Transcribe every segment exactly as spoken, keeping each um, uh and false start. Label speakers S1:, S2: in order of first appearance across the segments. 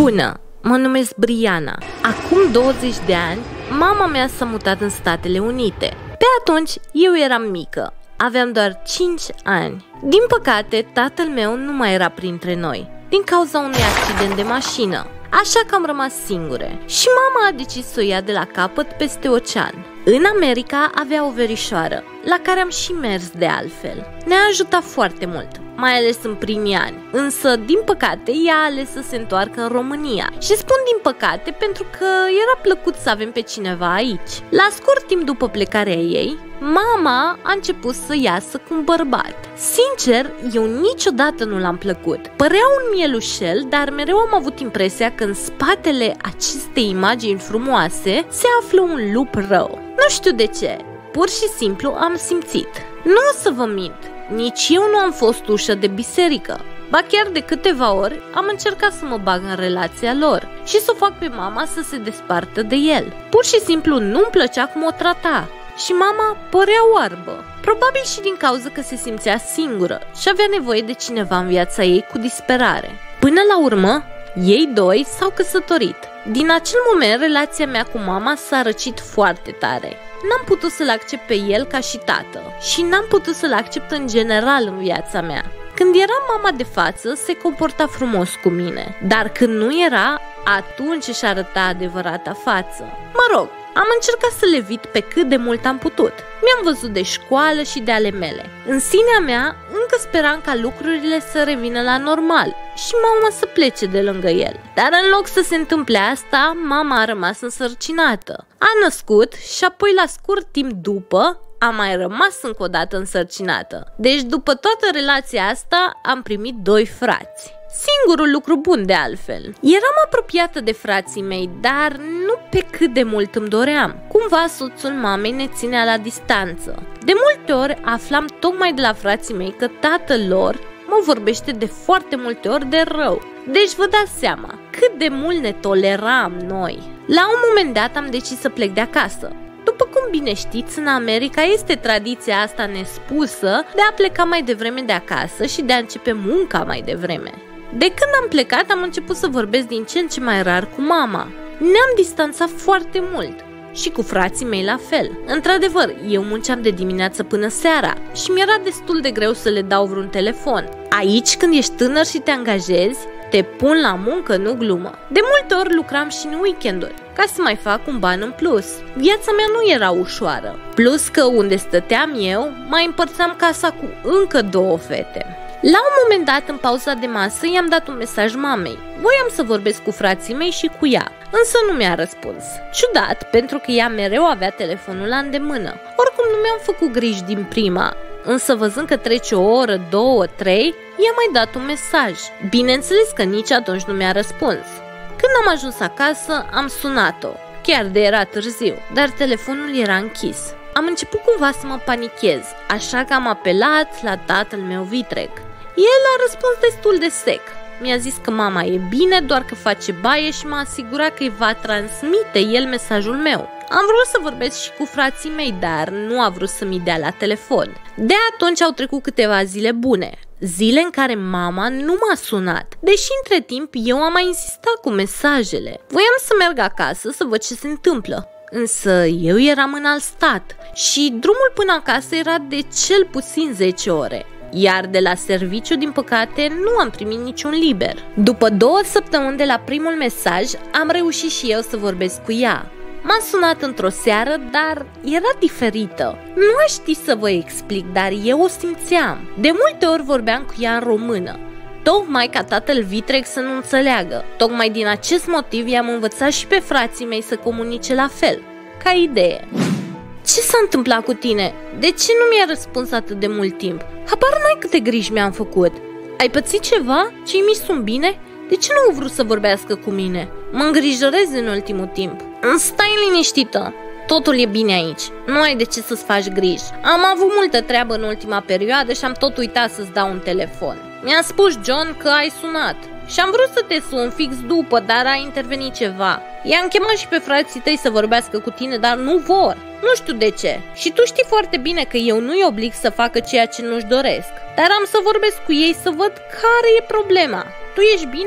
S1: Bună, mă numesc Briana. Acum douăzeci de ani, mama mea s-a mutat în Statele Unite. Pe atunci, eu eram mică, aveam doar cinci ani. Din păcate, tatăl meu nu mai era printre noi, din cauza unui accident de mașină, așa că am rămas singure. Și mama a decis să o ia de la capăt peste ocean. În America avea o verișoară, la care am și mers de altfel. Ne-a ajutat foarte mult, mai ales în primii ani, însă, din păcate, ea a ales să se întoarcă în România. Și spun din păcate pentru că era plăcut să avem pe cineva aici. La scurt timp după plecarea ei, mama a început să iasă cu un bărbat. Sincer, eu niciodată nu l-am plăcut. Părea un mielușel, dar mereu am avut impresia că în spatele acestei imagini frumoase se află un lup rău. Nu știu de ce, pur și simplu am simțit. Nu o să vă mint, nici eu nu am fost ușă de biserică. Ba chiar de câteva ori am încercat să mă bag în relația lor și să o fac pe mama să se despartă de el. Pur și simplu nu-mi plăcea cum o trata și mama părea oarbă. Probabil și din cauza că se simțea singură și avea nevoie de cineva în viața ei cu disperare. Până la urmă, ei doi s-au căsătorit. Din acel moment, relația mea cu mama s-a răcit foarte tare. N-am putut să-l accept pe el ca și tată și n-am putut să-l accept în general în viața mea. Când era mama de față, se comporta frumos cu mine, dar când nu era, atunci își arăta adevărata față. Mă rog, am încercat să le evit pe cât de mult am putut. Mi-am văzut de școală și de ale mele. În sinea mea, încă speram ca lucrurile să revină la normal și mama să plece de lângă el. Dar în loc să se întâmple asta, mama a rămas însărcinată. A născut și apoi la scurt timp după a mai rămas încă o dată însărcinată. Deci după toată relația asta am primit doi frați. Singurul lucru bun de altfel. Eram apropiată de frații mei, dar nu pe cât de mult îmi doream. Cumva soțul mamei ne ținea la distanță. De multe ori aflam tocmai de la frații mei că tatăl lor mă vorbește de foarte multe ori de rău. Deci vă dați seama cât de mult ne toleram noi. La un moment dat am decis să plec de acasă. După cum bine știți, în America este tradiția asta nespusă de a pleca mai devreme de acasă și de a începe munca mai devreme. De când am plecat, am început să vorbesc din ce în ce mai rar cu mama. Ne-am distanțat foarte mult și cu frații mei la fel. Într-adevăr, eu munceam de dimineață până seara și mi-era destul de greu să le dau vreun telefon. Aici, când ești tânăr și te angajezi, te pun la muncă, nu glumă. De multe ori lucram și în weekenduri, ca să mai fac un ban în plus. Viața mea nu era ușoară. Plus că unde stăteam eu, mai împărțeam casa cu încă două fete. La un moment dat, în pauza de masă, i-am dat un mesaj mamei. Voiam să vorbesc cu frații mei și cu ea, însă nu mi-a răspuns. Ciudat, pentru că ea mereu avea telefonul la îndemână. Oricum nu mi-am făcut griji din prima, însă văzând că trece o oră, două, trei, i-am mai dat un mesaj. Bineînțeles că nici atunci nu mi-a răspuns. Când am ajuns acasă, am sunat-o. Chiar de era târziu, dar telefonul era închis. Am început cumva să mă panichez, așa că am apelat la tatăl meu vitreg. El a răspuns destul de sec. Mi-a zis că mama e bine, doar că face baie și m-a asigurat că îi va transmite el mesajul meu. Am vrut să vorbesc și cu frații mei, dar nu a vrut să mi dea la telefon. De atunci au trecut câteva zile bune, zile în care mama nu m-a sunat, deși între timp eu am mai insistat cu mesajele. Voiam să merg acasă să văd ce se întâmplă, însă eu eram în alt stat și drumul până acasă era de cel puțin zece ore. Iar de la serviciu, din păcate, nu am primit niciun liber. După două săptămâni de la primul mesaj, am reușit și eu să vorbesc cu ea. M-a sunat într-o seară, dar era diferită. Nu aș ști să vă explic, dar eu o simțeam. De multe ori vorbeam cu ea în română, tocmai ca tatăl vitreg să nu înțeleagă. Tocmai din acest motiv i-am învățat și pe frații mei să comunice la fel, ca idee. Ce s-a întâmplat cu tine? De ce nu mi-ai răspuns atât de mult timp? Habar n-ai câte griji mi-am făcut. Ai pățit ceva? Cei mici sunt bine? De ce nu au vrut să vorbească cu mine? Mă îngrijorez în ultimul timp. Stai liniștită. Totul e bine aici. Nu ai de ce să-ți faci griji. Am avut multă treabă în ultima perioadă și am tot uitat să-ți dau un telefon. Mi-a spus John că ai sunat și am vrut să te sun fix după, dar a intervenit ceva. I-am chemat și pe frații tăi să vorbească cu tine, dar nu vor. Nu știu de ce. Și tu știi foarte bine că eu nu-i oblig să facă ceea ce nu-și doresc. Dar am să vorbesc cu ei să văd care e problema. Tu ești bine?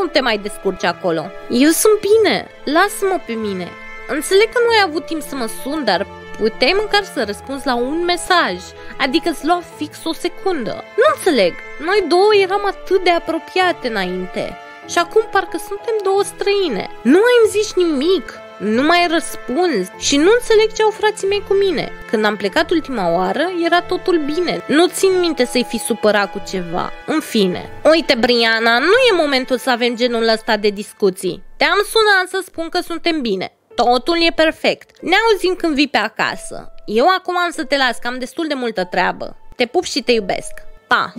S1: cum te mai descurci acolo. Eu sunt bine, lasă-mă pe mine. Înțeleg că nu ai avut timp să mă sun, dar puteai măcar să răspunzi la un mesaj, adică îți lua fix o secundă. Nu înțeleg, noi două eram atât de apropiate înainte și acum parcă suntem două străine. Nu mai îmi zici nimic, nu mai răspunzi și nu înțeleg ce au frații mei cu mine. Când am plecat ultima oară, era totul bine. Nu țin minte să-i fi supărat cu ceva. În fine. Uite, Briana, nu e momentul să avem genul ăsta de discuții. Te-am sunat să spun că suntem bine. Totul e perfect. Ne auzim când vii pe acasă. Eu acum am să te las, că am destul de multă treabă. Te pup și te iubesc. Pa!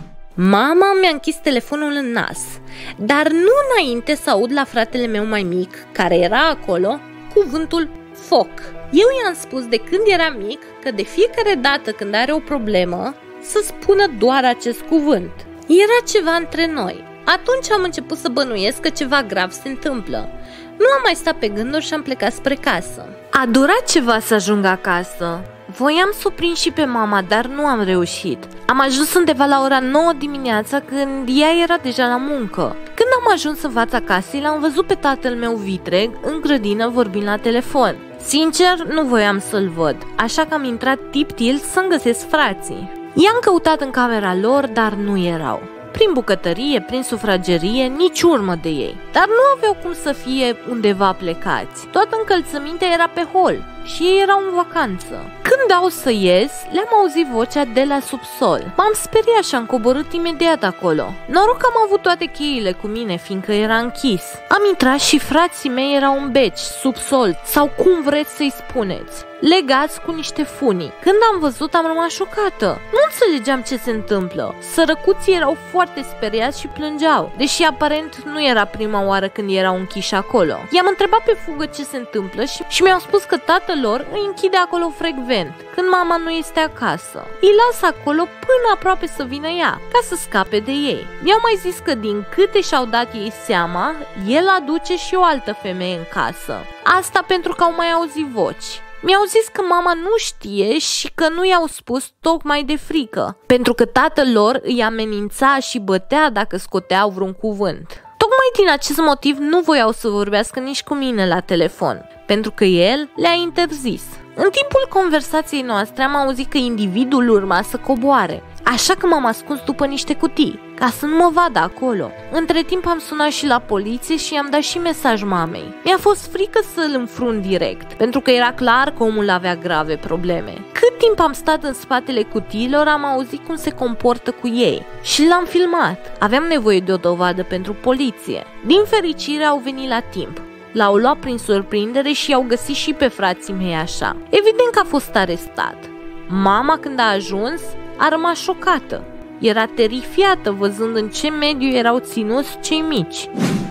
S1: Mama mi-a închis telefonul în nas, dar nu înainte să aud la fratele meu mai mic, care era acolo, cuvântul foc. Eu i-am spus de când era mic că de fiecare dată când are o problemă să spună doar acest cuvânt. Era ceva între noi. Atunci am început să bănuiesc că ceva grav se întâmplă. Nu am mai stat pe gânduri și am plecat spre casă. A durat ceva să ajung acasă. Voiam să o prind și pe mama, dar nu am reușit. Am ajuns undeva la ora nouă dimineața când ea era deja la muncă. Când am ajuns în fața casei, l-am văzut pe tatăl meu vitreg în grădină vorbind la telefon. Sincer, nu voiam să-l văd, așa că am intrat tip-til să-mi găsesc frații. I-am căutat în camera lor, dar nu erau. Prin bucătărie, prin sufragerie, nici urmă de ei. Dar nu aveau cum să fie undeva plecați. Toată încălțămintea era pe hol și ei erau în vacanță. Când dau să ies, le-am auzit vocea de la subsol. M-am speriat și am coborât imediat acolo. Noroc că am avut toate cheile cu mine, fiindcă era închis. Am intrat și frații mei erau în beci, subsol, sau cum vreți să-i spuneți, legați cu niște funii. Când am văzut, am rămas șocată. Nu înțelegeam ce se întâmplă. Sărăcuții erau foarte speriați și plângeau, deși aparent nu era prima oară când erau închiși acolo. I-am întrebat pe fugă ce se întâmplă și, și mi-au spus că tatăl lor îi închide acolo frecvent, când mama nu este acasă. Îi lasă acolo până aproape să vină ea, ca să scape de ei. Mi-au mai zis că din câte și-au dat ei seama, el aduce și o altă femeie în casă. Asta pentru că au mai auzit voci. Mi-au zis că mama nu știe și că nu i-au spus tocmai de frică, pentru că tatăl lor îi amenința și bătea dacă scoteau vreun cuvânt. Tocmai din acest motiv nu voiau să vorbească nici cu mine la telefon, pentru că el le-a interzis. În timpul conversației noastre am auzit că individul urma să coboare, așa că m-am ascuns după niște cutii, ca să nu mă vadă acolo. Între timp am sunat și la poliție și i-am dat și mesaj mamei. Mi-a fost frică să îl înfrunt direct, pentru că era clar că omul avea grave probleme. Cât timp am stat în spatele cutiilor, am auzit cum se comportă cu ei și l-am filmat. Aveam nevoie de o dovadă pentru poliție. Din fericire au venit la timp. L-au luat prin surprindere și i-au găsit și pe frații mei așa. Evident că a fost arestat. Mama, când a ajuns, a rămas șocată. Era terifiată văzând în ce mediu erau ținuți cei mici.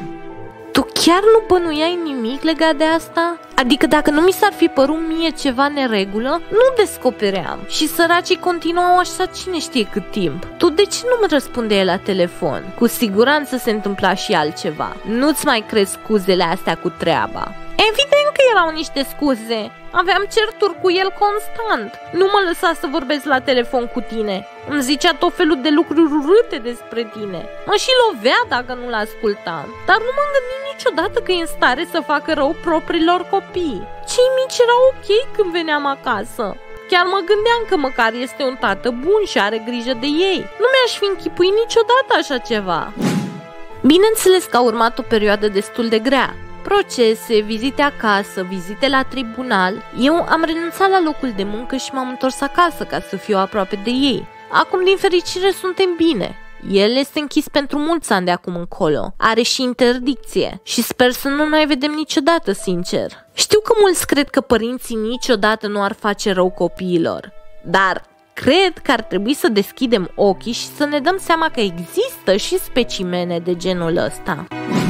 S1: Tu chiar nu bănuiai nimic legat de asta? Adică dacă nu mi s-ar fi părut mie ceva neregulă, nu descopeream. Și săracii continuau așa cine știe cât timp. Tu de ce nu-mi răspundeai la telefon? Cu siguranță se întâmpla și altceva. Nu-ți mai crezi scuzele astea cu treaba. Evident că erau niște scuze. Aveam certuri cu el constant. Nu mă lăsa să vorbesc la telefon cu tine. Îmi zicea tot felul de lucruri urâte despre tine. Mă și lovea dacă nu l-ascultam. Dar nu m-am gândit niciodată că e în stare să facă rău propriilor copii. Cei mici erau ok când veneam acasă. Chiar mă gândeam că măcar este un tată bun și are grijă de ei. Nu mi-aș fi închipuit niciodată așa ceva. Bineînțeles că a urmat o perioadă destul de grea. Procese, vizite acasă, vizite la tribunal. Eu am renunțat la locul de muncă și m-am întors acasă ca să fiu aproape de ei. Acum, din fericire, suntem bine. El este închis pentru mulți ani de acum încolo. Are și interdicție și sper să nu mai vedem niciodată, sincer. Știu că mulți cred că părinții niciodată nu ar face rău copiilor, dar cred că ar trebui să deschidem ochii și să ne dăm seama că există și specimene de genul ăsta.